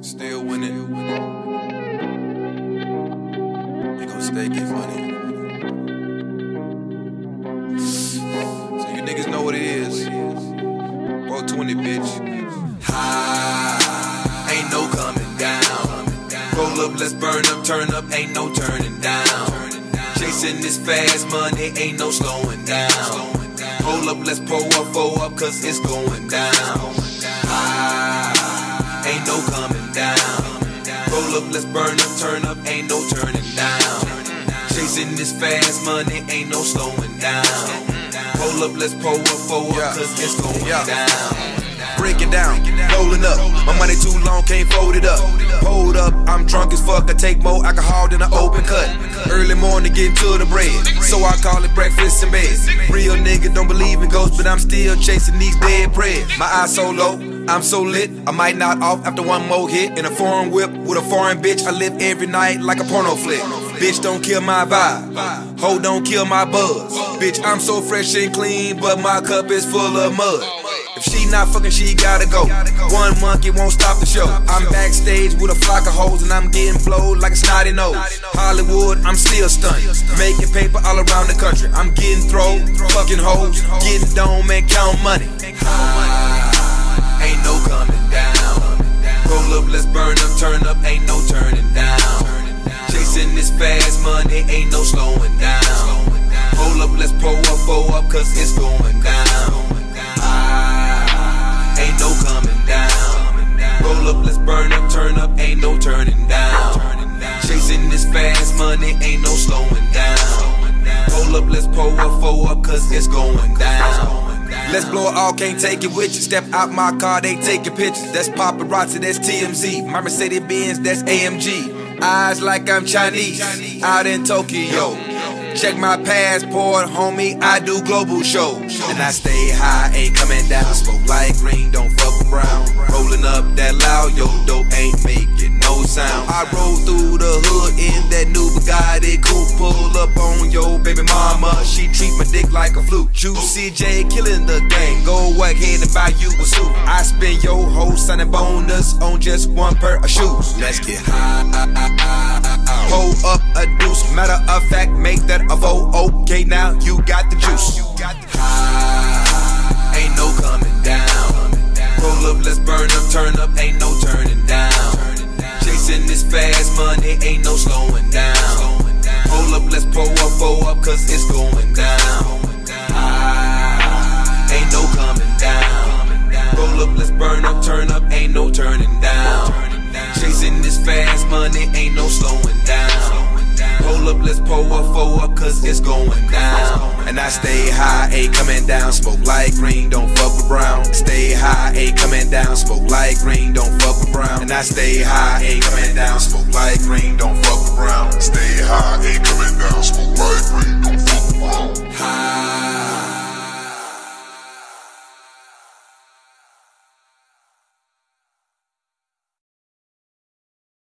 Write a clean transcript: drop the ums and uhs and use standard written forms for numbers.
Still winning. They gon' stay get money. So you niggas know what it is. 420, bitch. High, ain't no coming down. Roll up, let's burn up, turn up, ain't no turning down. Chasing this fast money, ain't no slowing down. Hold up, let's pull up, cause it's going down. High, ain't no coming down. Roll up, let's burn up, turn up, ain't no turning down. Chasing this fast money, ain't no slowing down. Hold up, let's pull up, cause it's going down. Break it down, rolling up. My money too long, can't fold it up. Hold up, I'm drunk as fuck. I take more alcohol than an open cut. Early morning, getting to the bread, so I call it breakfast in bed. Real nigga don't believe in ghosts, but I'm still chasing these dead bread. My eyes so low, I'm so lit, I might knock off after one more hit. In a foreign whip with a foreign bitch, I live every night like a porno flick. Bitch, don't kill my vibe, ho, don't kill my buzz. Bitch, I'm so fresh and clean, but my cup is full of mud. If she not fucking, she gotta go. One monkey won't stop the show. I'm backstage with a flock of hoes and I'm getting blowed like a snotty nose. Hollywood, I'm still stunning, making paper all around the country. I'm getting thrown, fucking hoes, getting dome and count money. Ain't no coming down. Roll up, let's burn up, turn up, ain't no turning down. Chasing this fast money, ain't no slowing down. Hold up, let's pull up, cause it's going down. Ain't no coming down. Roll up, let's burn up, turn up, ain't no turning down. Chasing this fast money, ain't no slowing down. Hold up, let's pull up, cause it's going down. Let's blow it all, can't take it with you. Step out my car, they taking pictures. That's paparazzi, that's TMZ. My Mercedes Benz, that's AMG. Eyes like I'm Chinese, out in Tokyo. Check my passport, homie, I do global shows. And I stay high, ain't coming down. Smoke like green, don't fuck around. Rolling up that loud, yo, dope ain't making no sound. I roll through the hood in that new Bugatti coupe. Pull up on yo baby mama, she treat my dick like a flute. Juicy J killing the game, go ahead and buy you a suit. I spend your whole signing bonus on just one pair of shoes. Let's get high. Hold up a deuce, matter of fact, make that a vote. Okay, now you got the juice. Ain't no coming down. Roll up, let's burn up, turn up, ain't no turning down. Chasing this fast money, ain't no slowing down. Hold up, let's pull up, cause it's going down. Ain't no coming down. Roll up, let's burn up, turn up, ain't no turning down. Chasing this fast money, ain't no slowing down. Hold up, let's pull up, cause it's going down. And I stay high, ain't coming down. Smoke like green, don't fuck with brown. Stay high, ain't coming down. Smoke like green, don't fuck with brown. And I stay high, ain't coming down. Smoke like green, don't fuck with brown. Stay high, ain't coming down. Smoke like green, don't fuck with brown.